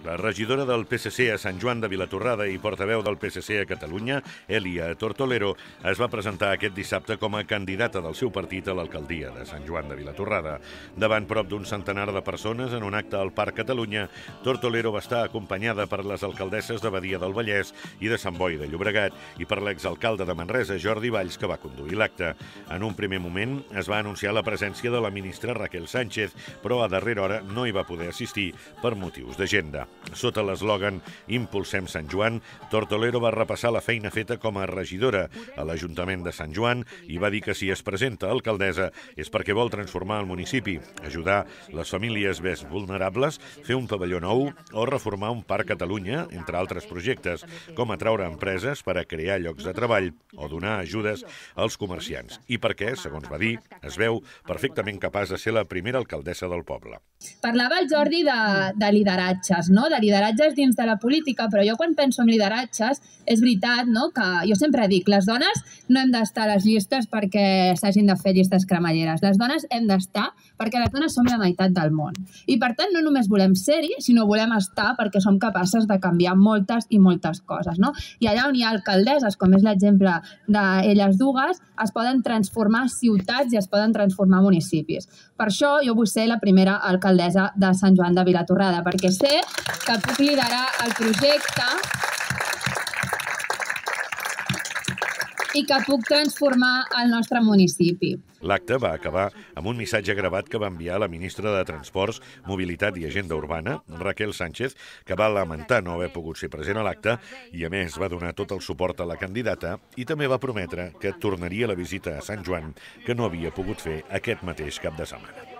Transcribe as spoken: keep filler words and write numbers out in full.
La regidora del P S C a Sant Joan de Vilatorrada i portaveu del P S C a Catalunya, Elia Tortolero, es va presentar aquest dissabte com a candidata del seu partit a l'alcaldia de Sant Joan de Vilatorrada. Davant prop d'un centenar de persones en un acte al Parc Catalunya, Tortolero va estar acompanyada per les alcaldesses de Badia del Vallès i de Sant Boi de Llobregat i per l'exalcalde de Manresa, Jordi Valls, que va conduir l'acte. En un primer moment es va anunciar la presència de la ministra Raquel Sánchez, però a darrera hora no hi va poder assistir per motius d'agenda. Sota l'eslògan Impulsem Sant Joan, Tortolero va repassar la feina feta com a regidora a l'Ajuntament de Sant Joan i va dir que si es presenta a alcaldessa és perquè vol transformar el municipi, ajudar les famílies més vulnerables, fer un pavelló nou o reformar un parc a Catalunya, entre altres projectes, com atraure empreses per a crear llocs de treball o donar ajudes als comerciants. I perquè, segons va dir, es veu perfectament capaç de ser la primera alcaldessa del poble. Parlava el Jordi de, de lideratges, no? de lideratges dins de la política, però jo quan penso en lideratges és veritat, no? Que jo sempre dic, les dones no hem d'estar a les llistes perquè s'hagin de fer llistes cremalleres. Les dones hem d'estar perquè les dones som la meitat del món. I per tant no només volem ser-hi, sinó volem estar perquè som capaces de canviar moltes i moltes coses. No? I allà on hi ha alcaldesses, com és l'exemple d'elles dues, es poden transformar ciutats i es poden transformar municipis. Per això jo vull ser la primera alcaldessa de Sant Joan de Vilatorrada, perquè sé que puc liderar el projecte i que puc transformar el nostre municipi. L'acte va acabar amb un missatge gravat que va enviar la ministra de Transports, Mobilitat i Agenda Urbana, Raquel Sánchez, que va lamentar no haver pogut ser present a l'acte i, a més, va donar tot el suport a la candidata i també va prometre que tornaria a la visita a Sant Joan, que no havia pogut fer aquest mateix cap de setmana.